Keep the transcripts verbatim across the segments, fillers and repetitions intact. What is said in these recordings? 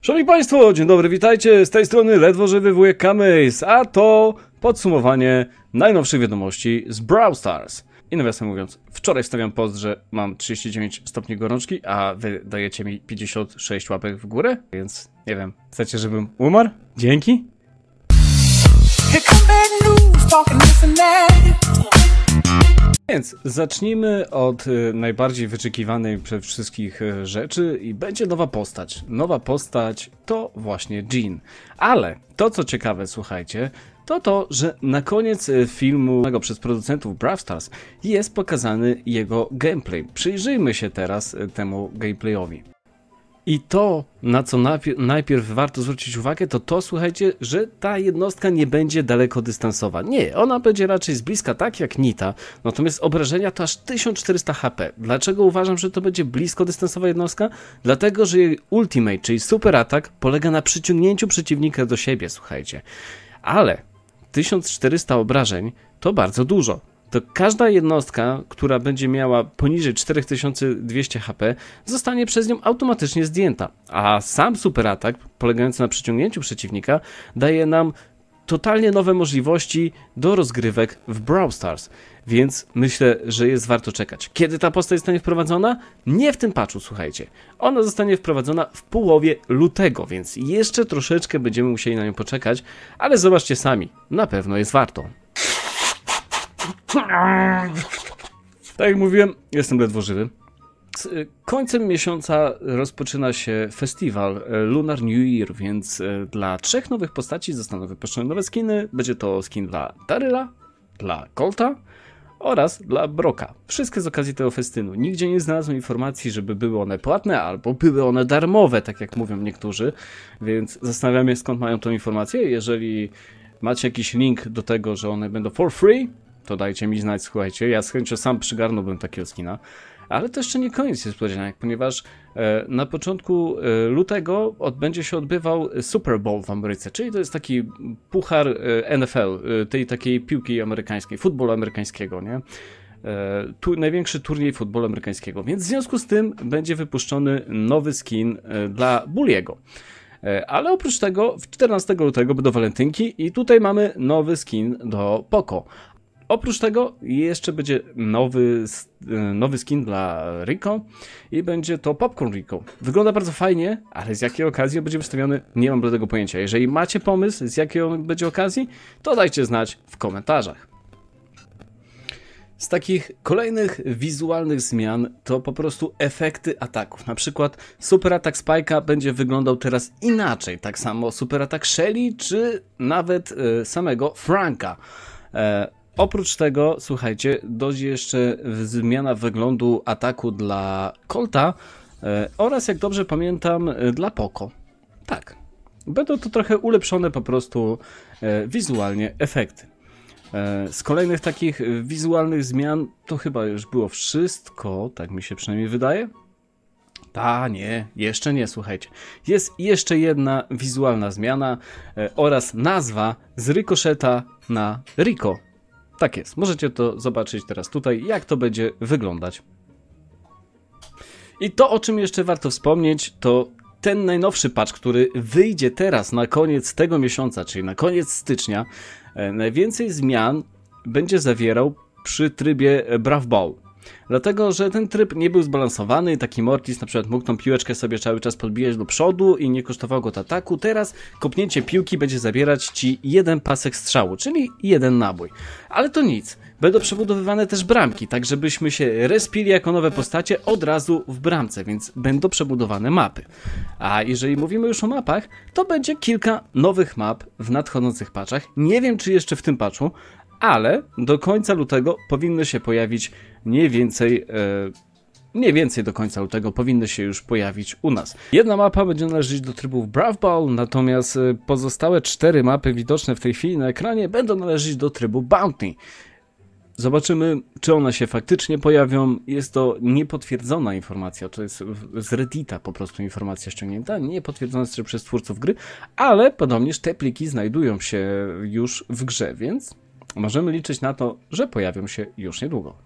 Szanowni Państwo, dzień dobry, witajcie, z tej strony ledwo żywy wujek Kamys, a to podsumowanie najnowszych wiadomości z Brawl Stars. I nawiasem mówiąc, wczoraj wstawiam post, że mam trzydzieści dziewięć stopni gorączki, a wy dajecie mi pięćdziesiąt sześć łapek w górę, więc nie wiem, chcecie, żebym umarł? Dzięki. Więc zacznijmy od y, najbardziej wyczekiwanej przez wszystkich y, rzeczy i będzie nowa postać. Nowa postać to właśnie Jean. Ale to co ciekawe, słuchajcie, to to, że na koniec y, filmu przez producentów Brawl Stars jest pokazany jego gameplay. Przyjrzyjmy się teraz y, temu gameplayowi. I to, na co najpierw, najpierw warto zwrócić uwagę, to to, słuchajcie, że ta jednostka nie będzie dalekodystansowa. Nie, ona będzie raczej z bliska, tak jak Nita, natomiast obrażenia to aż tysiąc czterysta H P. Dlaczego uważam, że to będzie bliskodystansowa jednostka? Dlatego, że jej ultimate, czyli super atak, polega na przyciągnięciu przeciwnika do siebie, słuchajcie. Ale tysiąc czterysta obrażeń to bardzo dużo. To każda jednostka, która będzie miała poniżej cztery tysiące dwieście H P, zostanie przez nią automatycznie zdjęta. A sam superatak, polegający na przyciągnięciu przeciwnika, daje nam totalnie nowe możliwości do rozgrywek w Brawl Stars. Więc myślę, że jest warto czekać. Kiedy ta postać zostanie wprowadzona? Nie w tym patchu, słuchajcie. Ona zostanie wprowadzona w połowie lutego, więc jeszcze troszeczkę będziemy musieli na nią poczekać, ale zobaczcie sami, na pewno jest warto. Tak jak mówiłem, jestem ledwo żywy. Z końcem miesiąca rozpoczyna się festiwal Lunar New Year, więc dla trzech nowych postaci zostaną wypuszczone nowe skiny. Będzie to skin dla Daryla, dla Colta oraz dla Brocka. Wszystkie z okazji tego festynu. Nigdzie nie znalazłem informacji, żeby były one płatne albo były one darmowe, tak jak mówią niektórzy, więc zastanawiam się, skąd mają tą informację. Jeżeli macie jakiś link do tego, że one będą for free, to dajcie mi znać, słuchajcie, ja z chęcią sam przygarnąłbym takiego skina. Ale to jeszcze nie koniec niespodzianek, ponieważ e, na początku e, lutego odbędzie się odbywał Super Bowl w Ameryce, czyli to jest taki puchar e, N F L, e, tej takiej piłki amerykańskiej, futbolu amerykańskiego, nie? E, tu, największy turniej futbolu amerykańskiego, więc w związku z tym będzie wypuszczony nowy skin e, dla Bulliego. E, ale oprócz tego czternastego lutego będą walentynki i tutaj mamy nowy skin do Poco. Oprócz tego jeszcze będzie nowy, nowy skin dla Rico i będzie to Popcorn Rico. Wygląda bardzo fajnie, ale z jakiej okazji będzie wystawiony, nie mam bladego pojęcia. Jeżeli macie pomysł, z jakiej on będzie okazji, to dajcie znać w komentarzach. Z takich kolejnych wizualnych zmian to po prostu efekty ataków. Na przykład super atak Spike'a będzie wyglądał teraz inaczej. Tak samo super atak Shelly czy nawet y, samego Franka. E, Oprócz tego, słuchajcie, dojdzie jeszcze zmiana wyglądu ataku dla Colta e, oraz, jak dobrze pamiętam, dla Poco. Tak, będą to trochę ulepszone po prostu e, wizualnie efekty. E, z kolejnych takich wizualnych zmian to chyba już było wszystko, tak mi się przynajmniej wydaje. Ta, nie, jeszcze nie, słuchajcie. Jest jeszcze jedna wizualna zmiana e, oraz nazwa z Ricocheta na Rico. Tak jest, możecie to zobaczyć teraz tutaj, jak to będzie wyglądać. I to, o czym jeszcze warto wspomnieć, to ten najnowszy patch, który wyjdzie teraz na koniec tego miesiąca, czyli na koniec stycznia, e, najwięcej zmian będzie zawierał przy trybie Brawl Ball. Dlatego, że ten tryb nie był zbalansowany, taki Mortis na przykład mógł tą piłeczkę sobie cały czas podbijać do przodu i nie kosztowało go to ataku. Teraz kopnięcie piłki będzie zabierać ci jeden pasek strzału, czyli jeden nabój. Ale to nic, będą przebudowywane też bramki, tak żebyśmy się respili jako nowe postacie od razu w bramce, więc będą przebudowane mapy. A jeżeli mówimy już o mapach, to będzie kilka nowych map w nadchodzących patchach. Nie wiem, czy jeszcze w tym patchu, ale do końca lutego powinny się pojawić mniej więcej, e, mniej więcej do końca lutego powinny się już pojawić u nas. Jedna mapa będzie należeć do trybu Brawl Ball, natomiast pozostałe cztery mapy widoczne w tej chwili na ekranie będą należeć do trybu Bounty. Zobaczymy, czy one się faktycznie pojawią. Jest to niepotwierdzona informacja, to jest z Reddita po prostu informacja ściągnięta, niepotwierdzona przez twórców gry, ale podobnież te pliki znajdują się już w grze, więc możemy liczyć na to, że pojawią się już niedługo.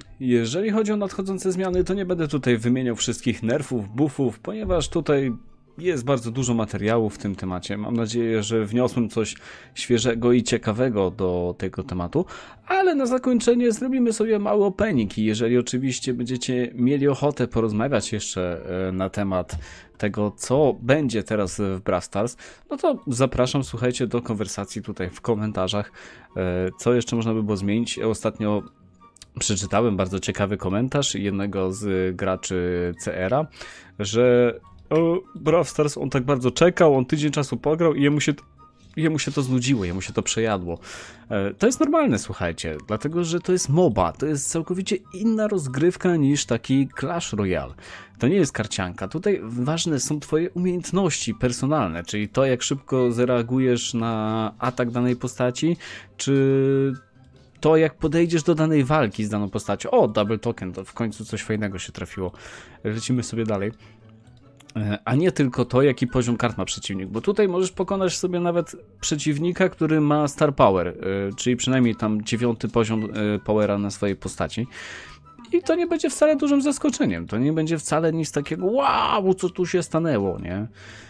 Jeżeli chodzi o nadchodzące zmiany, to nie będę tutaj wymieniał wszystkich nerfów, buffów, ponieważ tutaj jest bardzo dużo materiału w tym temacie. Mam nadzieję, że wniosłem coś świeżego i ciekawego do tego tematu, ale na zakończenie zrobimy sobie mały opening i jeżeli oczywiście będziecie mieli ochotę porozmawiać jeszcze na temat tego, co będzie teraz w Brawl Stars, no to zapraszam, słuchajcie, do konwersacji tutaj w komentarzach, co jeszcze można by było zmienić. Ostatnio przeczytałem bardzo ciekawy komentarz jednego z graczy C R a, że o, Brawl Stars on tak bardzo czekał, on tydzień czasu pograł i jemu się, jemu się to znudziło, jemu się to przejadło. E, to jest normalne, słuchajcie, dlatego że to jest MOBA, to jest całkowicie inna rozgrywka niż taki Clash Royale. To nie jest karcianka, tutaj ważne są twoje umiejętności personalne, czyli to jak szybko zareagujesz na atak danej postaci, czy to jak podejdziesz do danej walki z daną postacią. O, double token, to w końcu coś fajnego się trafiło. Lecimy sobie dalej. A nie tylko to, jaki poziom kart ma przeciwnik, bo tutaj możesz pokonać sobie nawet przeciwnika, który ma star power, czyli przynajmniej tam dziewiąty poziom powera na swojej postaci. I to nie będzie wcale dużym zaskoczeniem, to nie będzie wcale nic takiego, wow, co tu się stanęło, nie?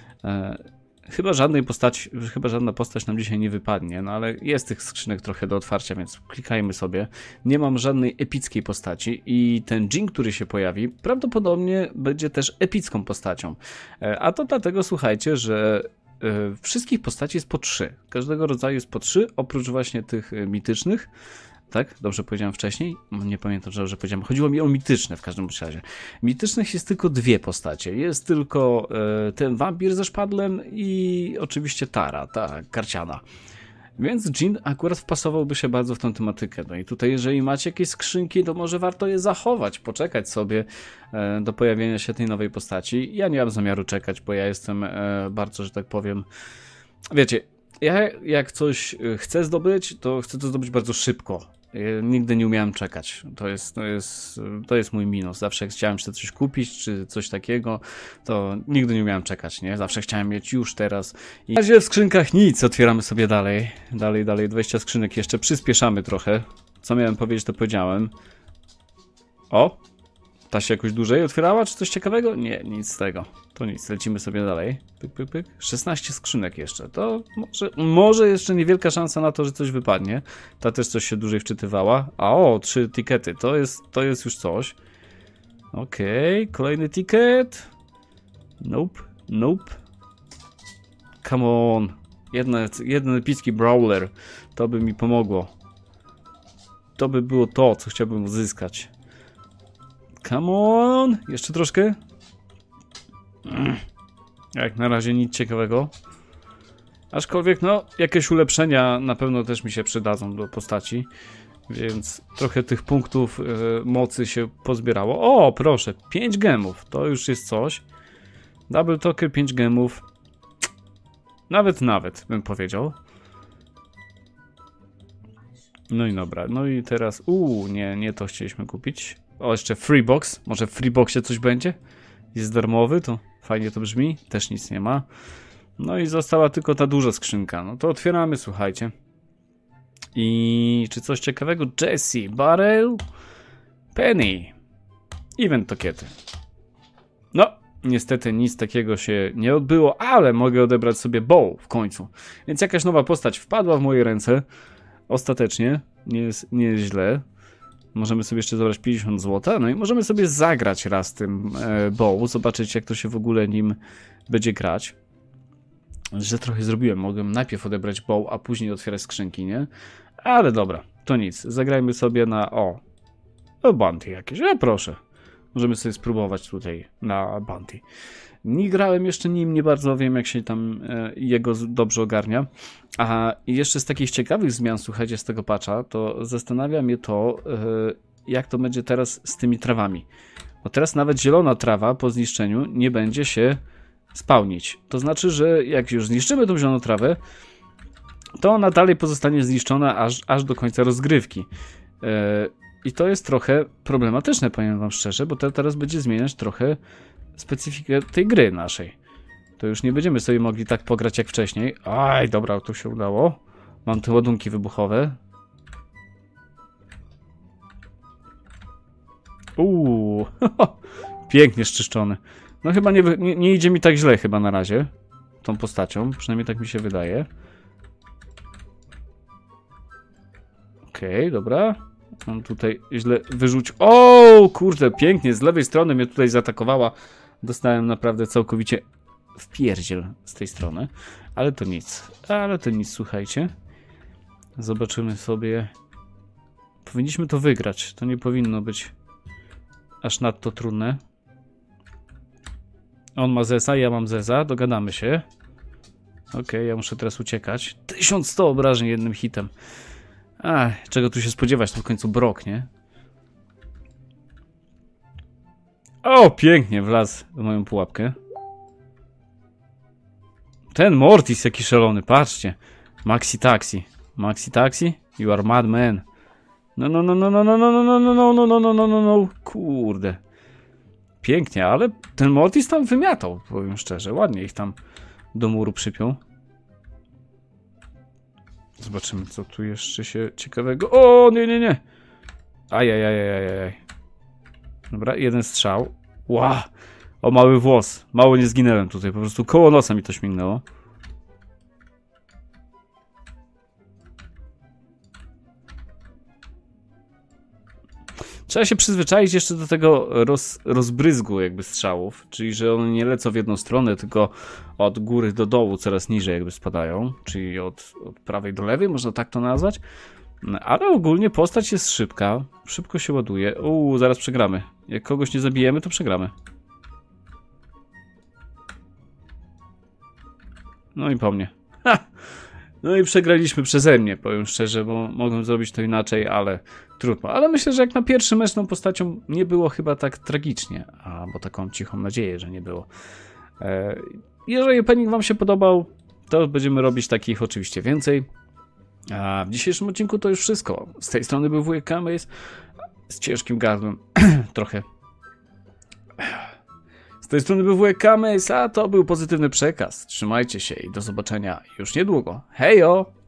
Chyba żadnej postaci, chyba żadna postać nam dzisiaj nie wypadnie, no ale jest tych skrzynek trochę do otwarcia, więc klikajmy sobie. Nie mam żadnej epickiej postaci i ten dżin, który się pojawi, prawdopodobnie będzie też epicką postacią. A to dlatego, słuchajcie, że wszystkich postaci jest po trzy. Każdego rodzaju jest po trzy, oprócz właśnie tych mitycznych. Tak? Dobrze powiedziałem wcześniej? Nie pamiętam, że dobrze powiedziałem. Chodziło mi o mityczne w każdym razie. Mitycznych jest tylko dwie postacie. Jest tylko e, ten wampir ze szpadlem i oczywiście Tara, ta karciana. Więc dżin akurat wpasowałby się bardzo w tę tematykę. No i tutaj jeżeli macie jakieś skrzynki, to może warto je zachować, poczekać sobie e, do pojawienia się tej nowej postaci. Ja nie mam zamiaru czekać, bo ja jestem e, bardzo, że tak powiem... Wiecie, ja jak coś chcę zdobyć, to chcę to zdobyć bardzo szybko. Ja nigdy nie umiałem czekać. To jest, to jest, to jest mój minus. Zawsze jak chciałem sobie coś kupić, czy coś takiego, to nigdy nie umiałem czekać, nie? Zawsze chciałem mieć już teraz. I na razie w skrzynkach nic. Otwieramy sobie dalej. Dalej, dalej. dwadzieścia skrzynek jeszcze. Przyspieszamy trochę. Co miałem powiedzieć, to powiedziałem. O! Ta się jakoś dłużej otwierała, czy coś ciekawego? Nie, nic z tego. To nic, lecimy sobie dalej. Pyk, pyk, pyk. szesnaście skrzynek jeszcze. To może, może jeszcze niewielka szansa na to, że coś wypadnie. Ta też coś się dłużej wczytywała. A o, trzy tikety. To jest, to jest już coś. Okej, okay, kolejny ticket. Nope, nope. Come on. Jedna, jeden epicki brawler. To by mi pomogło. To by było to, co chciałbym uzyskać. Come on! Jeszcze troszkę. Jak na razie nic ciekawego. Aczkolwiek, no, jakieś ulepszenia na pewno też mi się przydadzą do postaci. Więc trochę tych punktów y, mocy się pozbierało. O, proszę, pięć gemów. To już jest coś. Double token, pięć gemów. Nawet, nawet, bym powiedział. No i dobra. No i teraz... Uuu, nie, nie to chcieliśmy kupić. O, jeszcze Freebox. Może w Freeboxie coś będzie? Jest darmowy, to fajnie to brzmi. Też nic nie ma. No i została tylko ta duża skrzynka. No to otwieramy, słuchajcie. I czy coś ciekawego? Jessie, Barrel, Penny. Event tokiety. No, niestety nic takiego się nie odbyło, ale mogę odebrać sobie Bow w końcu. Więc jakaś nowa postać wpadła w moje ręce. Ostatecznie. Nie jest, nie jest źle. Możemy sobie jeszcze zabrać pięćdziesiąt złotych, no i możemy sobie zagrać raz tym e, Bow, zobaczyć jak to się w ogóle nim będzie grać. Że trochę zrobiłem, mogłem najpierw odebrać Bow, a później otwierać skrzynki, nie? Ale dobra, to nic, zagrajmy sobie na, o, o Bounty jakieś, a proszę. Możemy sobie spróbować tutaj na Bounty. Nie grałem jeszcze nim, nie bardzo wiem jak się tam e, jego dobrze ogarnia. A jeszcze z takich ciekawych zmian, słuchajcie, z tego patcha, to zastanawia mnie to, e, jak to będzie teraz z tymi trawami. Bo teraz nawet zielona trawa po zniszczeniu nie będzie się spawnić. To znaczy, że jak już zniszczymy tą zieloną trawę, to ona dalej pozostanie zniszczona aż, aż do końca rozgrywki. E, I to jest trochę problematyczne, powiem wam szczerze, bo to teraz będzie zmieniać trochę specyfikę tej gry naszej. To już nie będziemy sobie mogli tak pograć jak wcześniej. Aj, dobra, to się udało. Mam te ładunki wybuchowe. Uuu, pięknie szczyszczone. No chyba nie, nie, nie idzie mi tak źle chyba na razie. Tą postacią, przynajmniej tak mi się wydaje. Okej, okay, dobra. On tutaj źle wyrzucił. O, kurde, pięknie, z lewej strony mnie tutaj zaatakowała. Dostałem naprawdę całkowicie wpierdziel z tej strony. Ale to nic, ale to nic, słuchajcie. Zobaczymy sobie. Powinniśmy to wygrać, to nie powinno być aż nadto trudne. On ma zeza, ja mam zeza, dogadamy się. Okej, okay, ja muszę teraz uciekać. tysiąc sto obrażeń jednym hitem. Ach, czego tu się spodziewać, to w końcu brok, nie? O, pięknie wlazł w moją pułapkę. Ten Mortis jaki szalony, patrzcie. Maxi Taxi. Maxi Taxi? You are mad man. No, no, no, no, no, no, no, no, no, no, no, no, no, no, no, no, kurde. Pięknie, ale ten Mortis tam wymiatał, powiem szczerze. Ładnie ich tam do muru przypiął. Zobaczymy, co tu jeszcze się ciekawego... O, nie, nie, nie. Ajajajajajaj. Dobra, jeden strzał. Ła. Wow. O, mały włos. Mało nie zginęłem tutaj, po prostu koło nosa mi to śmignęło. Trzeba się przyzwyczaić jeszcze do tego roz, rozbryzgu jakby strzałów, czyli że one nie lecą w jedną stronę, tylko od góry do dołu coraz niżej jakby spadają, czyli od, od prawej do lewej, można tak to nazwać. Ale ogólnie postać jest szybka, szybko się ładuje. Uuu, zaraz przegramy. Jak kogoś nie zabijemy, to przegramy. No i po mnie. Ha! No i przegraliśmy przeze mnie, powiem szczerze, bo mogłem zrobić to inaczej, ale trudno. Ale myślę, że jak na pierwszy mecz tą postacią nie było chyba tak tragicznie, albo taką cichą nadzieję, że nie było. E, jeżeli opening wam się podobał, to będziemy robić takich oczywiście więcej. A w dzisiejszym odcinku to już wszystko. Z tej strony był wujek Kamys z ciężkim gardłem. Trochę. Z tej strony był wujek Kamys, a to był pozytywny przekaz. Trzymajcie się i do zobaczenia już niedługo. Hejo!